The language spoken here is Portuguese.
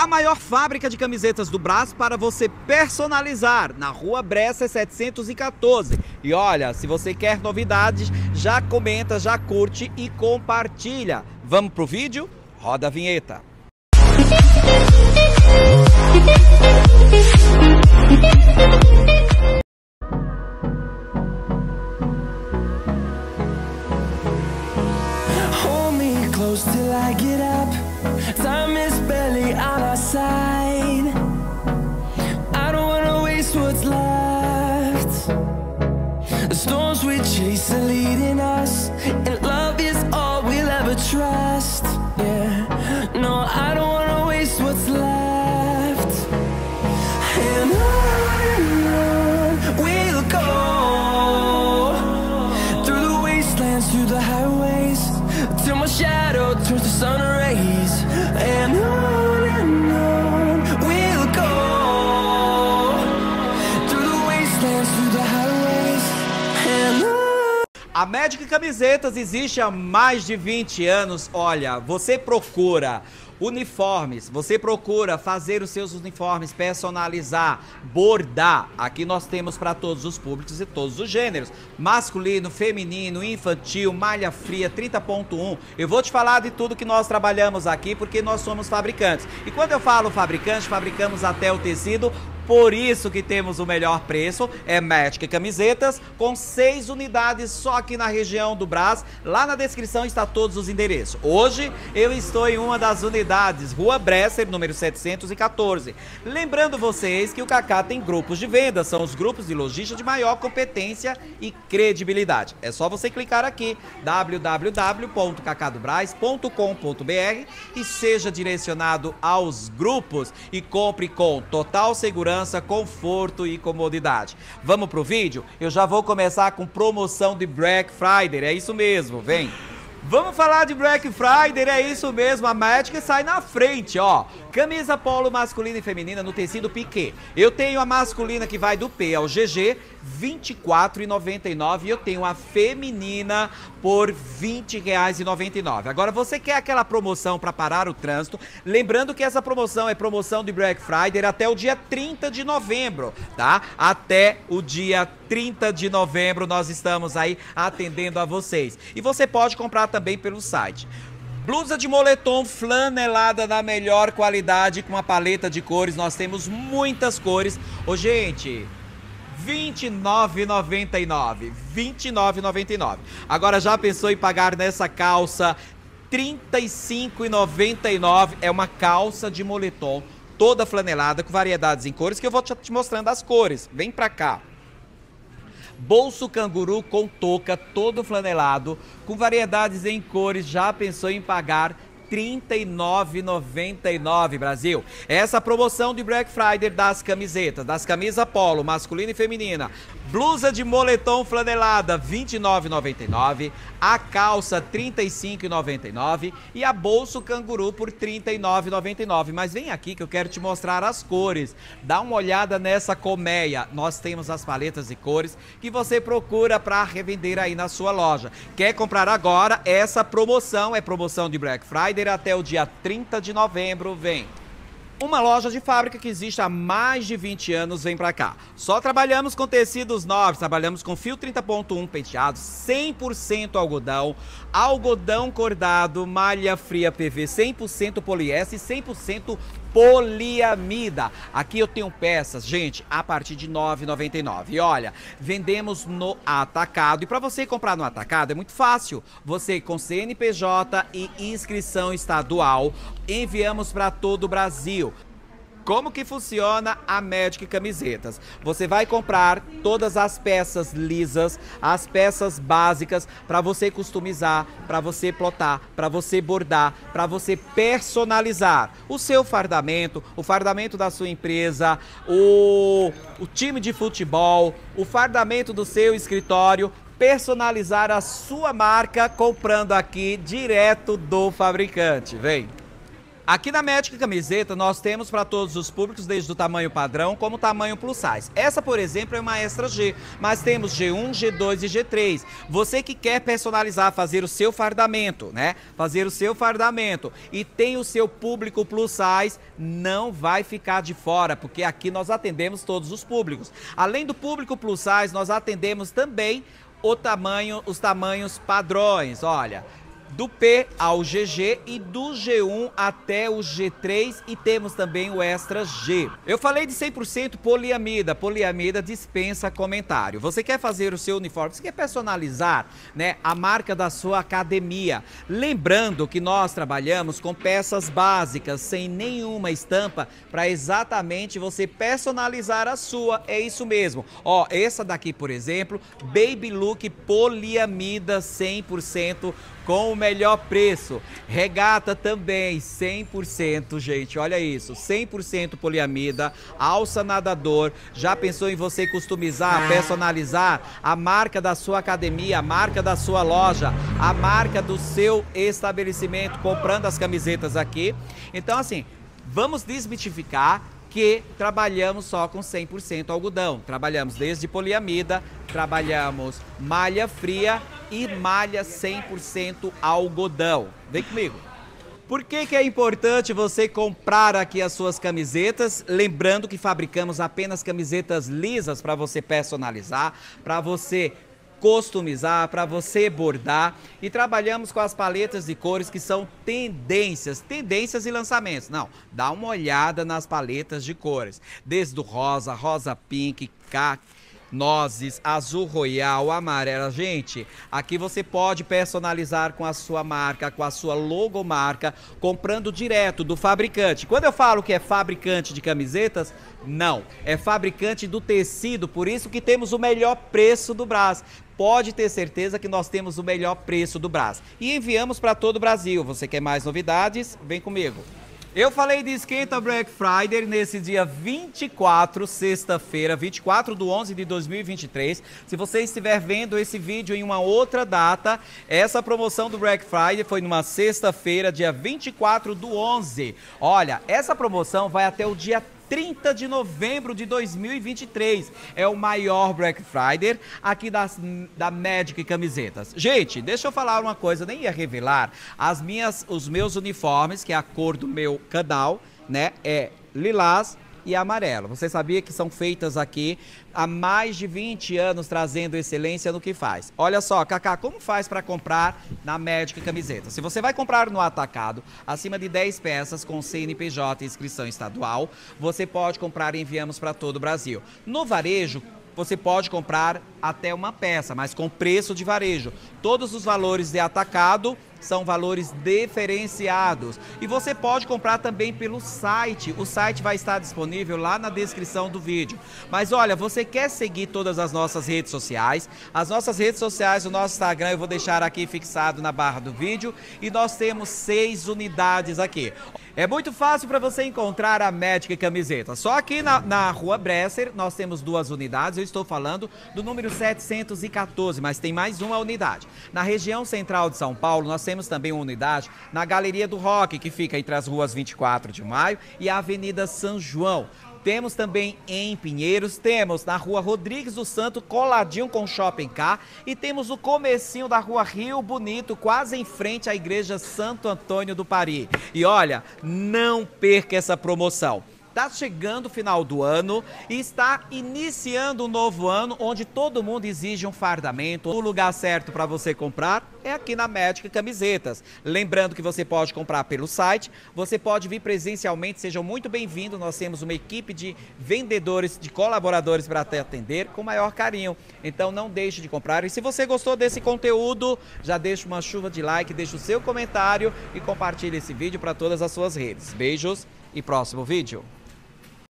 A maior fábrica de camisetas do Brás para você personalizar, na Rua Bresser 714. E olha, se você quer novidades, já comenta, já curte e compartilha. Vamos pro vídeo? Roda a vinheta. Hold me close till I get up. Time is barely on our side. I don't wanna waste what's left. The storms we chase are leading us, and love is all we'll ever trust. Yeah, no, I don't wanna waste what's left. And on we'll go, through the wastelands, through the highways, till my shadow turns to sun rays. And on we'll go, through the wastelands, through the highways. And on. A Magic Camisetas existe há mais de 20 anos. Olha, você procura uniformes, você procura fazer os seus uniformes, personalizar, bordar. Aqui nós temos para todos os públicos e todos os gêneros. Masculino, feminino, infantil, malha fria, 30.1. Eu vou te falar de tudo que nós trabalhamos aqui, porque nós somos fabricantes. E quando eu falo fabricante, fabricamos até o tecido. Por isso que temos o melhor preço, é Magic Camisetas, com 6 unidades só aqui na região do Brás. Lá na descrição está todos os endereços. Hoje eu estou em uma das unidades, Rua Bresser, número 714. Lembrando vocês que o Kaká tem grupos de venda, são os grupos de lojistas de maior competência e credibilidade. É só você clicar aqui, www.cacadobras.com.br, e seja direcionado aos grupos e compre com total segurança, conforto e comodidade. Vamos pro vídeo? Eu já vou começar com promoção de Black Friday, é isso mesmo, vem! Vamos falar de Black Friday, é isso mesmo, a Magic sai na frente, ó. Camisa polo masculina e feminina no tecido piquê. Eu tenho a masculina que vai do P ao GG, R$ 24,99, e eu tenho a feminina por R$ 20,99. Agora, você quer aquela promoção para parar o trânsito? Lembrando que essa promoção é promoção de Black Friday até o dia 30 de novembro, tá? Até o dia 30 de novembro nós estamos aí atendendo a vocês. E você pode comprar também pelo site. Blusa de moletom flanelada da melhor qualidade, com uma paleta de cores. Nós temos muitas cores. Ô, gente, R$ 29,99. R$ 29,99. Agora, já pensou em pagar nessa calça R$ 35,99? É uma calça de moletom toda flanelada, com variedades em cores, que eu vou te mostrando as cores. Vem pra cá. Bolso canguru com touca, todo flanelado, com variedades em cores. Já pensou em pagar R$ 39,99, Brasil? Essa promoção de Black Friday das camisetas, das camisas polo, masculina e feminina. Blusa de moletom flanelada, R$ 29,99. A calça, R$ 35,99. E a bolso canguru por R$ 39,99. Mas vem aqui que eu quero te mostrar as cores. Dá uma olhada nessa colmeia. Nós temos as paletas de cores que você procura para revender aí na sua loja. Quer comprar agora? Essa promoção é promoção de Black Friday até o dia 30 de novembro, vem. Uma loja de fábrica que existe há mais de 20 anos, vem pra cá. Só trabalhamos com tecidos novos, trabalhamos com fio 30.1 penteado, 100% algodão, algodão cordado, malha fria PV, 100% poliéster e 100% poliamida. Aqui eu tenho peças, gente, a partir de R$ 9,99. E olha, vendemos no atacado. E para você comprar no atacado é muito fácil. Você com CNPJ e inscrição estadual, enviamos para todo o Brasil. Como que funciona a Magic Camisetas? Você vai comprar todas as peças lisas, as peças básicas para você customizar, para você plotar, para você bordar, para você personalizar o seu fardamento, o fardamento da sua empresa, o time de futebol, o fardamento do seu escritório. Personalizar a sua marca comprando aqui direto do fabricante. Vem! Aqui na Médica Camiseta nós temos para todos os públicos, desde o tamanho padrão como o tamanho plus size. Essa, por exemplo, é uma extra G, mas temos G1, G2 e G3. Você que quer personalizar, fazer o seu fardamento, né? Fazer o seu fardamento e tem o seu público plus size, não vai ficar de fora, porque aqui nós atendemos todos os públicos. Além do público plus size, nós atendemos também os tamanhos padrões, olha. Do P ao GG e do G1 até o G3 e temos também o Extra G. Eu falei de 100% poliamida, poliamida dispensa comentário. Você quer fazer o seu uniforme, você quer personalizar, né, a marca da sua academia. Lembrando que nós trabalhamos com peças básicas, sem nenhuma estampa, para exatamente você personalizar a sua, é isso mesmo. Ó, essa daqui, por exemplo, Baby Look poliamida 100%, com o melhor preço. Regata também, 100%, gente, olha isso, 100% poliamida, alça nadador. Já pensou em você customizar, personalizar a marca da sua academia, a marca da sua loja, a marca do seu estabelecimento, comprando as camisetas aqui? Então, assim, vamos desmitificar que trabalhamos só com 100% algodão. Trabalhamos desde poliamida, trabalhamos malha fria e malha 100% algodão. Vem comigo. Por que é importante você comprar aqui as suas camisetas? Lembrando que fabricamos apenas camisetas lisas para você personalizar, para você customizar, para você bordar, e trabalhamos com as paletas de cores que são tendências e lançamentos. Não, dá uma olhada nas paletas de cores, desde o rosa, rosa pink, nozes, azul royal, amarela. Gente, aqui você pode personalizar com a sua marca, com a sua logomarca, comprando direto do fabricante. Quando eu falo que é fabricante de camisetas, não, é fabricante do tecido, por isso que temos o melhor preço do Brás. Pode ter certeza que nós temos o melhor preço do Brás. E enviamos para todo o Brasil. Você quer mais novidades? Vem comigo. Eu falei de esquenta Black Friday nesse dia 24, sexta-feira, 24/11 de 2023. Se você estiver vendo esse vídeo em uma outra data, essa promoção do Black Friday foi numa sexta-feira, dia 24/11. Olha, essa promoção vai até o dia 30 de novembro de 2023. É o maior Black Friday aqui da Médica Camisetas. Gente, deixa eu falar uma coisa, nem ia revelar. Os meus uniformes, que é a cor do meu canal, né, é lilás e amarelo. Você sabia que são feitas aqui há mais de 20 anos, trazendo excelência no que faz. Olha só, Cacá, como faz para comprar na Médica Camiseta? Se você vai comprar no atacado, acima de 10 peças com CNPJ e inscrição estadual, você pode comprar e enviamos para todo o Brasil. No varejo, você pode comprar até uma peça, mas com preço de varejo. Todos os valores de atacado são valores diferenciados. E você pode comprar também pelo site. O site vai estar disponível lá na descrição do vídeo. Mas olha, você quer seguir todas as nossas redes sociais? As nossas redes sociais, o nosso Instagram, eu vou deixar aqui fixado na barra do vídeo. E nós temos 6 unidades aqui. É muito fácil para você encontrar a Médica Camiseta. Só aqui na Rua Bresser nós temos 2 unidades. Eu estou falando do número 714, mas tem mais uma unidade. Na região central de São Paulo, nós temos também uma unidade na Galeria do Rock, que fica entre as ruas 24 de Maio e a Avenida São João. Temos também em Pinheiros, temos na Rua Rodrigues do Santo, coladinho com o Shopping K, e temos o comecinho da Rua Rio Bonito, quase em frente à Igreja Santo Antônio do Pari. E olha, não perca essa promoção. Está chegando o final do ano e está iniciando um novo ano onde todo mundo exige um fardamento. O lugar certo para você comprar é aqui na Médica Camisetas. Lembrando que você pode comprar pelo site, você pode vir presencialmente, sejam muito bem-vindos. Nós temos uma equipe de vendedores, de colaboradores para te atender com o maior carinho. Então não deixe de comprar. E se você gostou desse conteúdo, já deixa uma chuva de like, deixa o seu comentário e compartilhe esse vídeo para todas as suas redes. Beijos e próximo vídeo.